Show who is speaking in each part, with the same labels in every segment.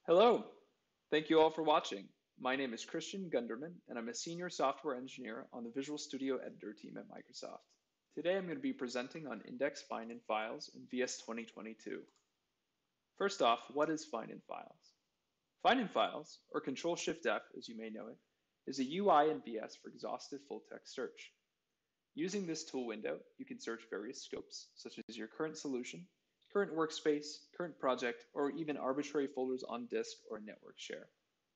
Speaker 1: Hello. Thank you all for watching. My name is Christian Gunderman, and I'm a senior software engineer on the Visual Studio Editor team at Microsoft. Today I'm going to be presenting on index find in files in VS 2022. First off, what is find in files? Find in files, or Control-Shift-F as you may know it, is a UI in VS for exhaustive full-text search. Using this tool window, you can search various scopes, such as your current solution, current workspace, current project, or even arbitrary folders on disk or network share.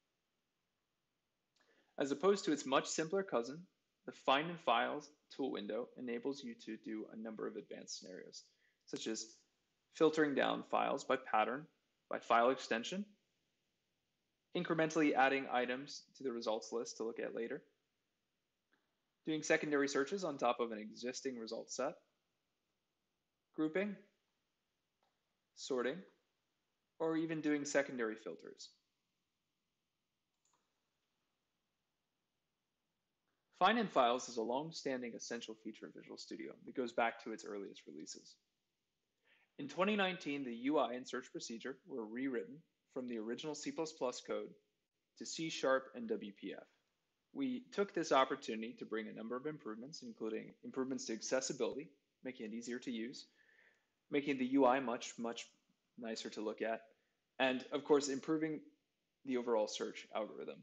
Speaker 1: As opposed to its much simpler cousin, the Find in Files tool window enables you to do a number of advanced scenarios, such as filtering down files by pattern, by file extension, incrementally adding items to the results list to look at later, doing secondary searches on top of an existing result set, grouping, sorting, or even doing secondary filters. Find in Files is a long-standing essential feature of Visual Studio that goes back to its earliest releases. In 2019, the UI and search procedure were rewritten from the original C++ code to C# and WPF. We took this opportunity to bring a number of improvements, including improvements to accessibility, making it easier to use, making the UI much nicer to look at, and of course, improving the overall search algorithm.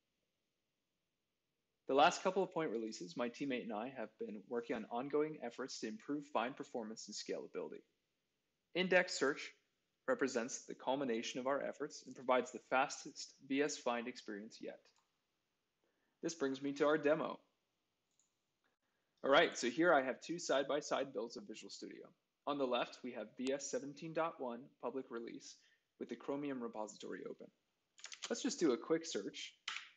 Speaker 1: The last couple of point releases, my teammate and I have been working on ongoing efforts to improve find performance and scalability. Index search represents the culmination of our efforts and provides the fastest VS Find experience yet. This brings me to our demo. All right, so here I have two side-by-side builds of Visual Studio. On the left, we have VS 17.1 public release with the Chromium repository open. Let's just do a quick search.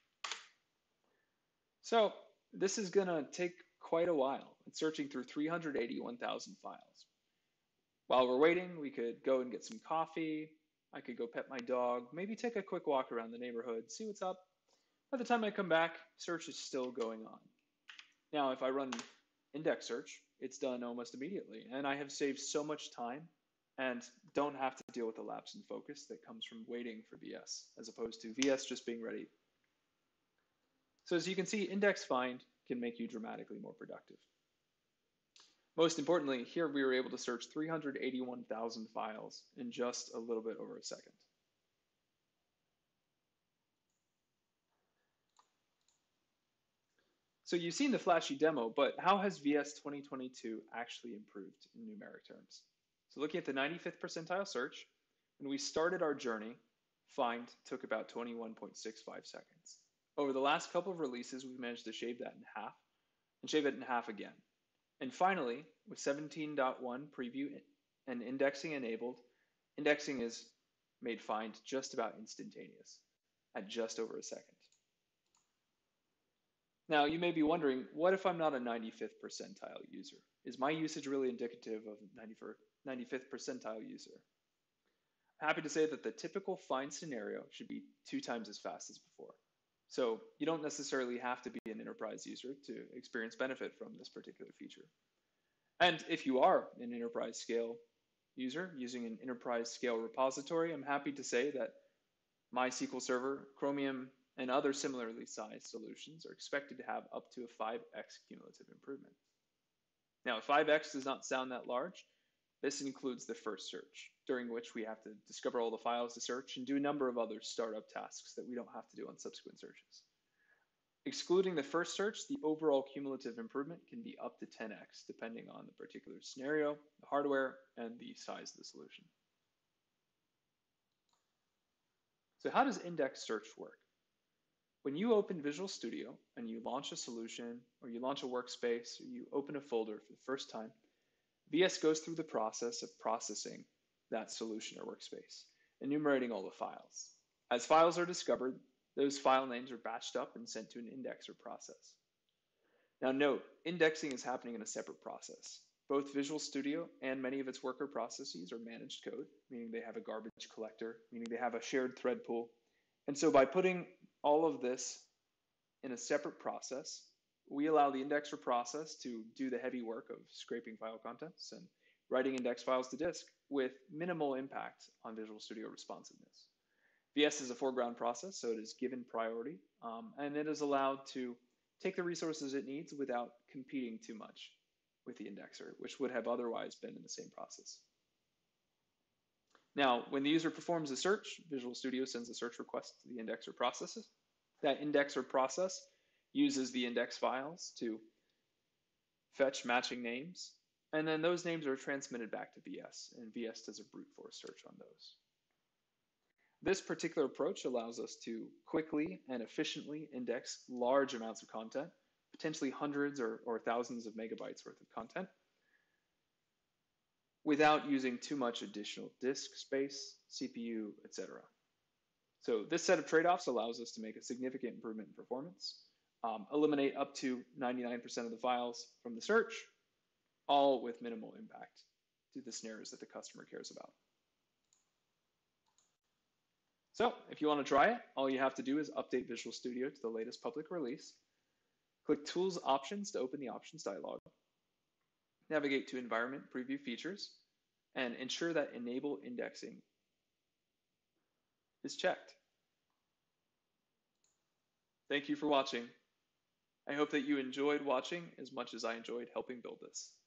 Speaker 1: So this is going to take quite a while. It's searching through 381,000 files. While we're waiting, we could go and get some coffee. I could go pet my dog, maybe take a quick walk around the neighborhood, see what's up. By the time I come back, search is still going on. Now, if I run index search, it's done almost immediately, and I have saved so much time and don't have to deal with the lapse in focus that comes from waiting for VS, as opposed to VS just being ready. So as you can see, index find can make you dramatically more productive. Most importantly, here we were able to search 381,000 files in just a little bit over a second. So you've seen the flashy demo, but how has VS 2022 actually improved in numeric terms? So looking at the 95th percentile search, when we started our journey, find took about 21.65 seconds. Over the last couple of releases, we've managed to shave that in half and shave it in half again. And finally, with 17.1 preview and indexing enabled, indexing is made find just about instantaneous at just over a second. Now, you may be wondering, what if I'm not a 95th percentile user? Is my usage really indicative of 95th percentile user? I'm happy to say that the typical find scenario should be 2 times as fast as before. So you don't necessarily have to be an enterprise user to experience benefit from this particular feature. And if you are an enterprise scale user using an enterprise scale repository, I'm happy to say that MySQL Server, Chromium, and other similarly sized solutions are expected to have up to a 5x cumulative improvement. Now, if 5x does not sound that large, this includes the first search, during which we have to discover all the files to search and do a number of other startup tasks that we don't have to do on subsequent searches. Excluding the first search, the overall cumulative improvement can be up to 10x, depending on the particular scenario, the hardware, and the size of the solution. So how does index search work? When you open Visual Studio and you launch a solution, or you launch a workspace, or you open a folder for the first time, VS goes through the process of processing that solution or workspace, enumerating all the files. As files are discovered, those file names are batched up and sent to an indexer process. Now note, indexing is happening in a separate process. Both Visual Studio and many of its worker processes are managed code, meaning they have a garbage collector, meaning they have a shared thread pool. And so by putting all of this in a separate process, we allow the indexer process to do the heavy work of scraping file contents and writing index files to disk with minimal impact on Visual Studio responsiveness. VS is a foreground process, so it is given priority, and it is allowed to take the resources it needs without competing too much with the indexer, which would have otherwise been in the same process. Now, when the user performs a search, Visual Studio sends a search request to the indexer processes. That indexer process uses the index files to fetch matching names, and then those names are transmitted back to VS, and VS does a brute force search on those. This particular approach allows us to quickly and efficiently index large amounts of content, potentially hundreds or thousands of megabytes worth of content, without using too much additional disk space, CPU, etc. So this set of trade-offs allows us to make a significant improvement in performance, eliminate up to 99% of the files from the search, all with minimal impact to the scenarios that the customer cares about. So if you want to try it, all you have to do is update Visual Studio to the latest public release. Click Tools Options to open the Options dialog. Navigate to Environment Preview Features and ensure that Enable Indexing is checked. Thank you for watching. I hope that you enjoyed watching as much as I enjoyed helping build this.